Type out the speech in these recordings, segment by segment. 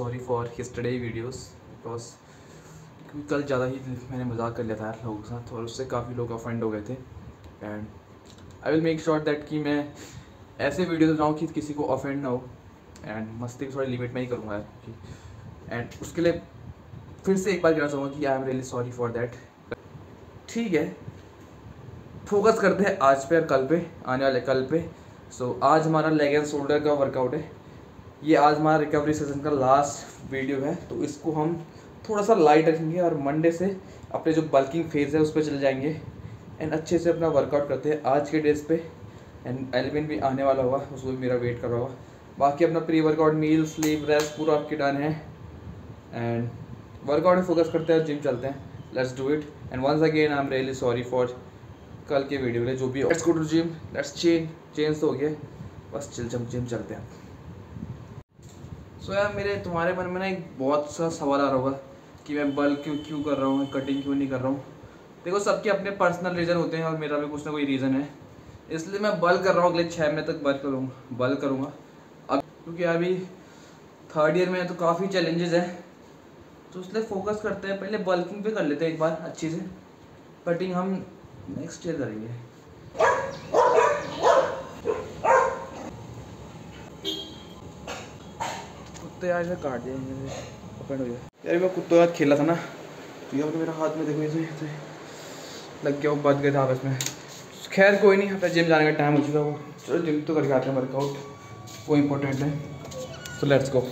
Sorry for yesterday videos because कल ज़्यादा ही मैंने मजाक कर लिया था लोगों के साथ और उससे काफ़ी लोग ऑफेंड हो गए थे। And I will make sure that कि मैं ऐसे वीडियोस बनाऊँ कि किसी को ऑफेंड ना हो। एंड मस्ती भी थोड़ी लिमिट में ही करूँगा यार। एंड उसके लिए फिर से एक बार कहना चाहूँगा कि I am really sorry for that. ठीक है, फोकस करते हैं आज पे और कल पे, आने वाले कल पे। सो आज हमारा लेग एंड शोल्डर का वर्कआउट है। ये आज हमारा रिकवरी सेशन का लास्ट वीडियो है, तो इसको हम थोड़ा सा लाइट रखेंगे और मंडे से अपने जो बल्किंग फेज़ है उस पर चले जाएंगे एंड अच्छे से अपना वर्कआउट करते हैं आज के डेज पे। एंड एलिविन भी आने वाला होगा, उसको भी मेरा वेट कर रहा होगा। बाकी अपना pre workout meal sleep rest पूरा आपके डन है एंड वर्कआउट में फोकस करते हैं, जिम चलते हैं। Let's do it and once again I am really sorry for कल के वीडियो के जो भी। Let's go to gym, let's change तो हो गया, बस जिम चलते हैं। सो यार मेरे तुम्हारे मन में ना एक बहुत सा सवाल आ रहा होगा कि मैं बल्क क्यों कर रहा हूँ, कटिंग क्यों नहीं कर रहा हूँ। देखो सबके अपने पर्सनल रीज़न होते हैं और मेरा भी कुछ ना कोई रीज़न है, इसलिए मैं बल्क कर रहा हूँ। अगले 6 महीने तक बल्क करूँगा अब, क्योंकि अभी 3rd ईयर में है तो काफ़ी चैलेंजेस हैं, तो इसलिए फोकस करते हैं। पहले बल्किंग पे कर लेते हैं एक बार अच्छी से, कटिंग हम नेक्स्ट ईयर करेंगे। कुत्ते यार इसे काट दिया, ओपन हो गया यार। मैं कुत्तों के साथ खेला था ना, तो यहाँ पर मेरा हाथ में देखो इसे लग गया, वो बच गए थे आपस में। खैर कोई नहीं, अपना जिम जाने का टाइम हो चुका है। वो चलो जिम तो करके आते हैं, वर्कआउट वो इम्पोर्टेंट है। तो लेट्स गो।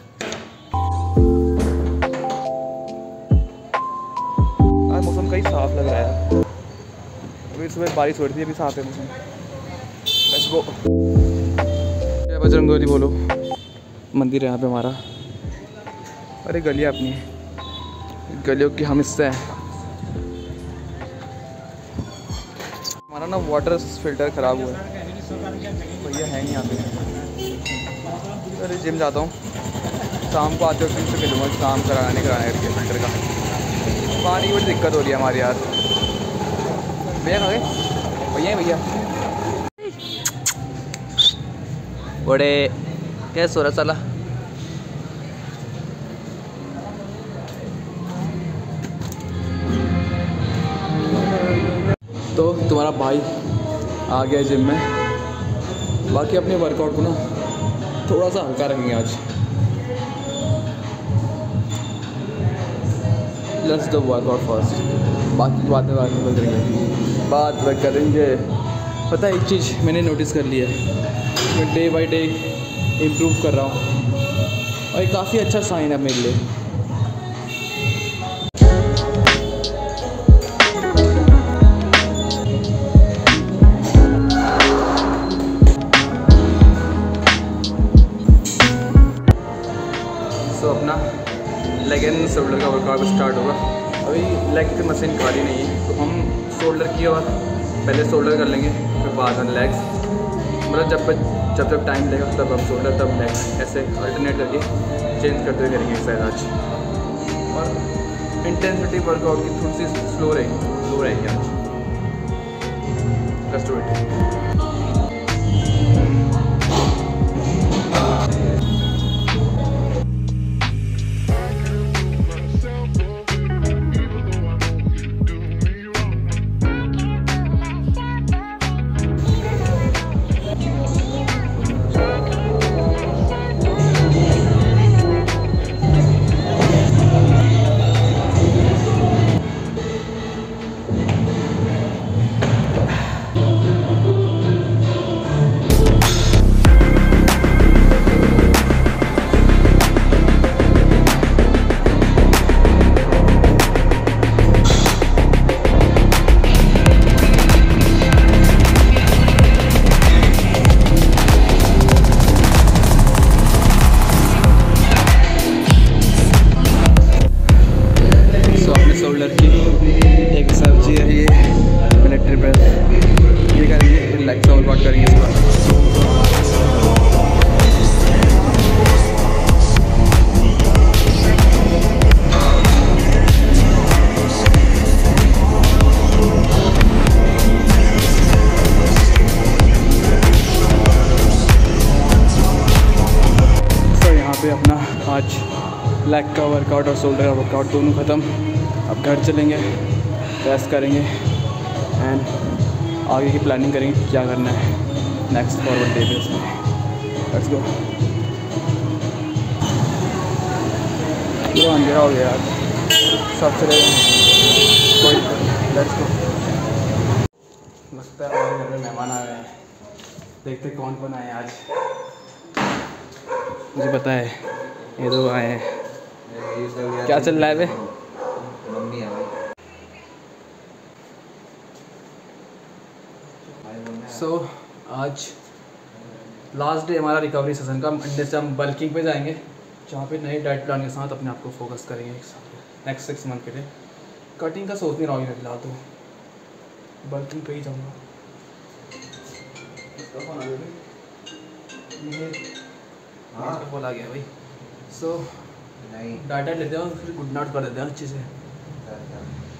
आज मौसम कहीं साफ लग रहा है, अभी सुबह बारिश हो रही थी, अभी साफ है मौसम। Let's go. जय बजरंगबली बोलो। मंदिर है यहाँ पे हमारा, अरे गलियाँ अपनी है, गलियों की हम हिस्सा हैं। हमारा ना वाटर फिल्टर ख़राब हुआ है, भैया है नहीं यहाँ पे। अरे जिम जाता हूँ, शाम को आते वक्त से मिलूँगा, शाम कराना नहीं कराना है फिल्टर का। पानी की बड़ी दिक्कत हो रही है हमारी यार। भैया कहाँ गए? भैया बड़े कैसे हो रहा साला। तो तुम्हारा भाई आ गया जिम में। बाकी अपने वर्कआउट को ना थोड़ा सा हल्का रखेंगे आज। लेट्स डू वर्कआउट फर्स्ट, बाकी बात करेंगे। पता है एक चीज़ मैंने नोटिस कर ली है, मैं डे बाय डे इम्प्रूव कर रहा हूँ और ये काफ़ी अच्छा साइन है मेरे लिए। सो अपना लेग एंड शोल्डर का वर्कआउट स्टार्ट होगा। अभी लेग की मशीन खाली नहीं है, तो हम शोल्डर की और पहले शोल्डर कर लेंगे, फिर बाद में लेग्स। मतलब जब टाइम लगेगा तब हम शोल्डर तब लेग्स, ऐसे अल्टरनेट करके चेंज करते हुए करेंगे एक्सरसाइज आज। और इंटेंसिटी वर्कआउट की थोड़ी सी स्लो रहेगी आज। Let's do it. एक सब्जी है ये मिलिट्री प्रेस, ये करेंगे, रिलैक्स वर्कआउट करेंगे इस बार। तो यहाँ पे अपना आज लेग का वर्कआउट और शोल्डर का वर्कआउट दोनों ख़त्म। अब घर चलेंगे, रेस्ट करेंगे एंड आगे की प्लानिंग करेंगे क्या करना है नेक्स्ट फॉरवर्ड डे बेस में। Let's go. पूरा अंधेरा हो गया यार, सब चले गए, कोई लेट्स गो। लगता है हमारे घर में मेहमान आ गए हैं, देखते कौन कौन आए आज। मुझे पता है ये दो आए हैं। क्या चल रहा है बे? मम्मी है भाई। सो आज लास्ट डे हमारा रिकवरी सेशन का। मंडे से हम बल्किंग पे जाएंगे, जहाँ पे नए डाइट प्लान के साथ अपने आप को फोकस करेंगे नेक्स्ट 6 मंथ के लिए। कटिंग का सोच नहीं रहा हूँ मैं फिलहाल, तो बल्किंग पे ही जाऊँगा। हाँ कॉल आ गया भाई। सो नहीं डाटा लेते हैं और फिर गुड नाइट कर देते हैं अच्छे से।